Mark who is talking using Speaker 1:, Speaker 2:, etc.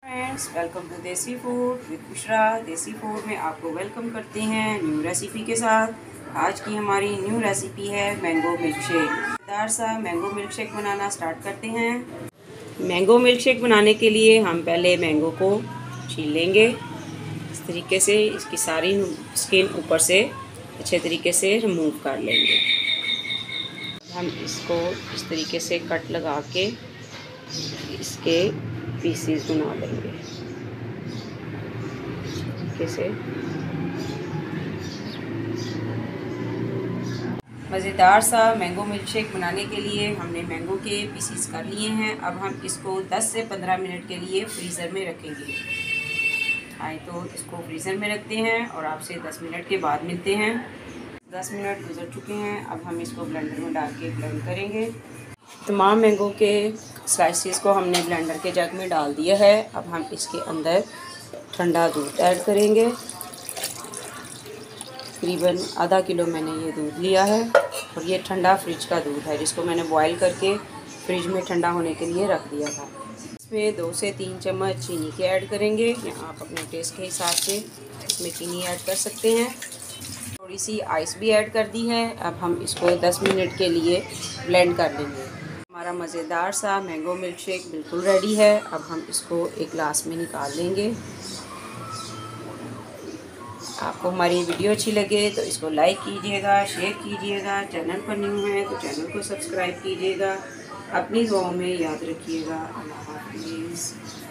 Speaker 1: Friends, welcome to desi food with Bushra. Desi food में आपको welcome करते हैं न्यू रेसिपी के साथ। आज की हमारी न्यू रेसिपी है मैंगो मिल्क शेक। मज़ेदार सा मैंगो मिल्क शेक बनाना स्टार्ट करते हैं। मैंगो मिल्क शेक बनाने के लिए हम पहले मैंगो को छील लेंगे। इस तरीके से इसकी सारी स्किन ऊपर से अच्छे तरीके से रिमूव कर लेंगे। हम इसको इस तरीके से कट लगा के इसके पीसीज बना लेंगे कैसे। मज़ेदार सा मैंगो मिल्क शेक बनाने के लिए हमने मैंगो के पीसीज कर लिए हैं। अब हम इसको 10 से 15 मिनट के लिए फ्रीज़र में रखेंगे। आए तो इसको फ्रीज़र में रखते हैं और आपसे 10 मिनट के बाद मिलते हैं। 10 मिनट गुजर चुके हैं। अब हम इसको ब्लेंडर में डाल के ब्लेंड करेंगे। तमाम मैंगो के स्लाइसेस को हमने ब्लेंडर के जग में डाल दिया है। अब हम इसके अंदर ठंडा दूध ऐड करेंगे। तकरीबन आधा किलो मैंने ये दूध लिया है और ये ठंडा फ्रिज का दूध है जिसको मैंने बॉईल करके फ्रिज में ठंडा होने के लिए रख दिया था। इसमें 2 से 3 चम्मच चीनी के ऐड करेंगे या आप अपने टेस्ट के हिसाब से इसमें चीनी ऐड कर सकते हैं। थोड़ी सी आइस भी ऐड कर दी है। अब हम इसको 10 मिनट के लिए ब्लेंड कर लेंगे। हमारा मज़ेदार सा मैंगो मिल्क शेक बिल्कुल रेडी है। अब हम इसको एक ग्लास में निकाल लेंगे। आपको हमारी वीडियो अच्छी लगे तो इसको लाइक कीजिएगा, शेयर कीजिएगा। चैनल पर न्यू है तो चैनल को सब्सक्राइब कीजिएगा। अपनी दुआओं में याद रखिएगा। अल्लाह हाफ़िज़।